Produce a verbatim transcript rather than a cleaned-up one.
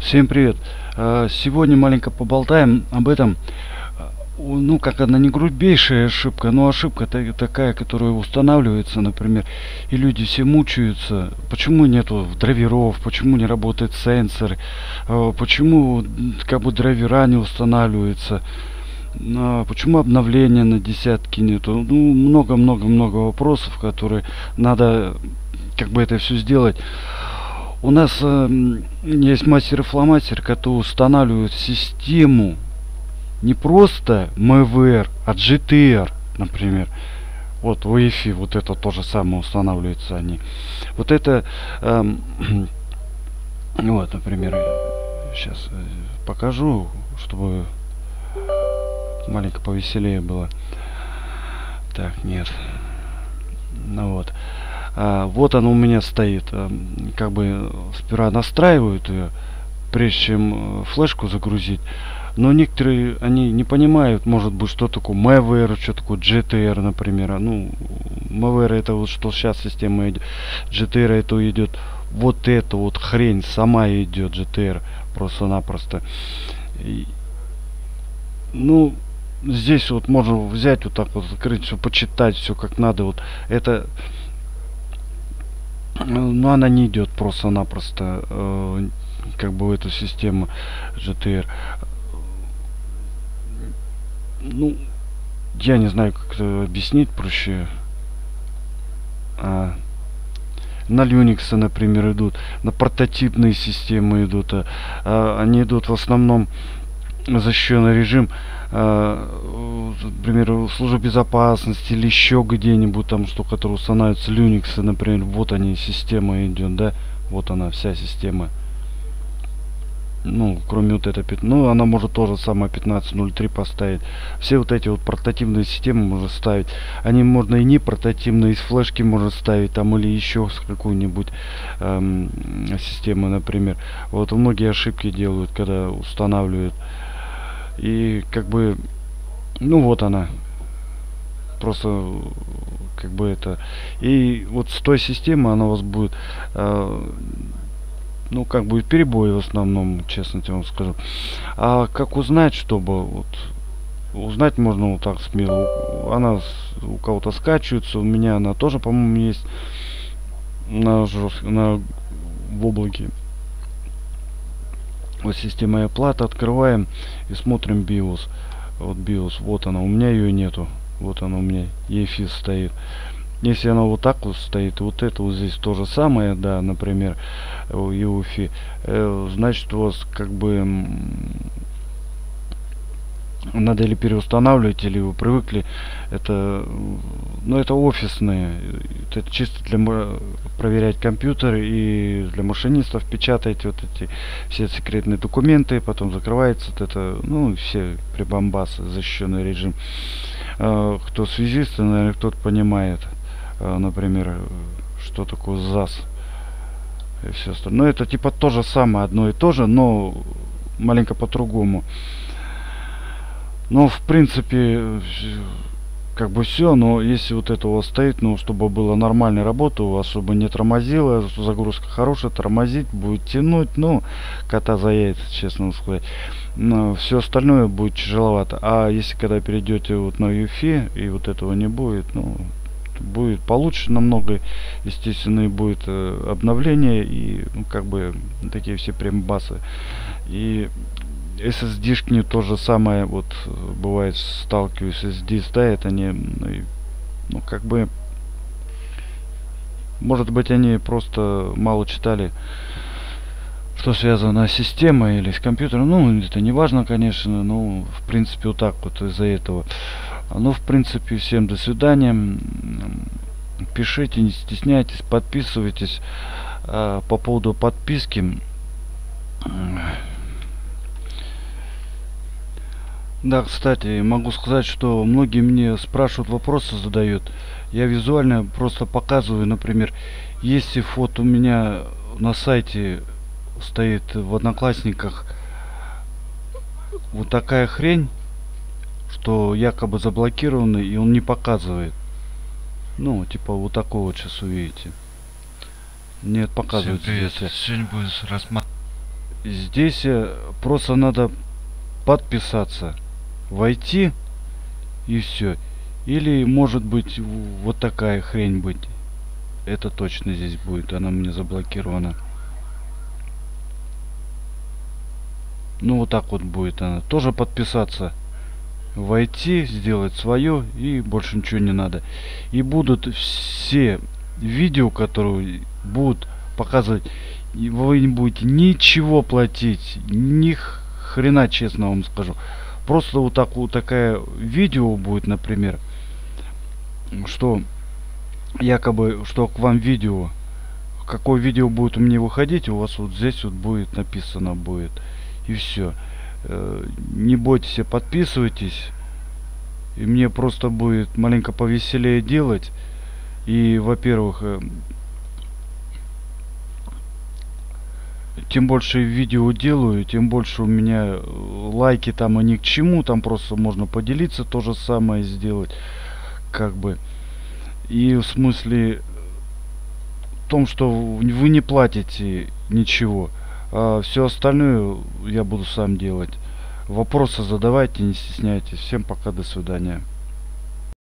Всем привет. А, Сегодня маленько поболтаем об этом. А, у- Ну, как она не грубейшая ошибка, но ошибка та- такая, которая устанавливается, например, и люди все мучаются. Почему нету драйверов, почему не работает сенсор, а, почему м, как бы драйвера не устанавливаются, а, почему обновления на десятки нету. Ну, много-много-много вопросов, которые надо как бы это все сделать. У нас э, есть мастер и фломастер, который устанавливает систему не просто эм вэ эр, а джи ти эр, например. Вот в Wi-Fi вот это то же самое устанавливается они. Вот это, эм, вот, например, сейчас покажу, чтобы маленько повеселее было. Так, нет. Ну вот. А, вот она у меня стоит. А, как бы сперва настраивают ее, прежде чем э, флешку загрузить. Но некоторые, они не понимают, может быть, что такое эм вэ эр, что такое джи ти эр, например. А, Ну, эм вэ эр это вот что сейчас система идет. джи ти эр это идет вот эта вот хрень сама идет, джи ти эр просто-напросто. И, ну, здесь вот можно взять вот так вот, открыть все, почитать все как надо. Вот это, ну, она не идет просто-напросто, э, как бы в эту систему джи ти эр. Ну, я не знаю, как это объяснить проще. А, на Linux, например, идут, на портативные системы идут. А, а, они идут в основном защищенный режим, а, например, в службе безопасности или еще где-нибудь там, что, который устанавливается Linux, например, вот они, система идет, да, вот она, вся система. Ну, кроме вот этой, пят- ну, она может тоже самое пятнадцать ноль три поставить. Все вот эти вот портативные системы можно ставить. Они можно и не портативные, из флешки можно ставить, там, или еще с какой-нибудь эм, системы, например. Вот многие ошибки делают, когда устанавливают. И как бы, ну вот она, просто как бы это. И вот с той системы она у вас будет, э, ну, как бы перебои в основном, честно тебе вам скажу. А как узнать, чтобы вот узнать можно вот так смело. Она с- у кого-то скачивается, у меня она тоже, по-моему, есть на, жест- на в облаке. Вот система оплаты, открываем и смотрим биос. Вот биос, вот она, у меня ее нету. Вот она у меня, и эф ай стоит. Если она вот так вот стоит, вот это вот здесь то же самое, да, например, у и эф ай, э, значит у вас как бы м, надо или переустанавливать, или вы привыкли. Это, ну, это офисные. Это чисто для мо- проверять компьютеры и для машинистов печатать вот эти все секретные документы, потом закрывается вот это, ну, все прибамбасы, защищенный режим. Э, Кто связист, наверное, кто-то понимает, э, например, э, что такое зас и все остальное. Но это типа то же самое, одно и то же, но маленько по-другому. Ну, в принципе, как бы все, но если вот это у вас стоит, ну, чтобы была нормальная работа у вас, чтобы не тормозило, загрузка хорошая, тормозить, будет тянуть, ну, кота за яйца, честно сказать. Но все остальное будет тяжеловато. А если когда перейдете вот на ю эф ай, и вот этого не будет, ну, будет получше намного, естественно, и будет э, обновление, и, ну, как бы, такие все прем-басы. И эс эс ди-шки то же самое, вот э, бывает, сталкиваюсь с эс эс ди, ставят они, ну, и, ну, как бы, может быть, они просто мало читали, что связано с системой или с компьютером. Ну, это не важно, конечно, но, в принципе, вот так вот из-за этого. Ну, в принципе, всем до свидания. М, Пишите, не стесняйтесь, подписывайтесь. А, по поводу подписки. Да, кстати, могу сказать, что многие мне спрашивают, вопросы задают. Я визуально просто показываю, например, если вот у меня на сайте стоит в Одноклассниках вот такая хрень, что якобы заблокированный, и он не показывает. Ну, типа вот такого вот сейчас увидите. Нет, Всем показывается привет. здесь. Сегодня будем рассматривать здесь э, просто надо подписаться, войти и все. Или может быть вот такая хрень быть. Это точно здесь будет, она у меня заблокирована. Ну вот так вот будет она. Тоже подписаться, войти, сделать свое, и больше ничего не надо. И будут все видео, которые будут показывать, и вы не будете ничего платить, ни хрена, честно вам скажу. Просто вот так вот такая видео будет, например, что якобы, что к вам видео, какое видео будет у меня выходить, у вас вот здесь вот будет написано будет. И все. Не бойтесь, подписывайтесь. И мне просто будет маленько повеселее делать. И, во-первых, тем больше видео делаю, тем больше у меня лайки там, они к чему. Там просто можно поделиться, то же самое сделать. Как бы. И в смысле в том, что вы не платите ничего. А все остальное я буду сам делать. Вопросы задавайте, не стесняйтесь. Всем пока, до свидания.